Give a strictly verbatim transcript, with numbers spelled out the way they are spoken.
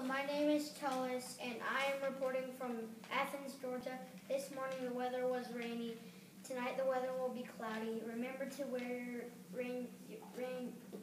my name is Tullis, and I am reporting from Athens, Georgia. This morning the weather was rainy. Tonight the weather will be cloudy. Remember to wear rain, rain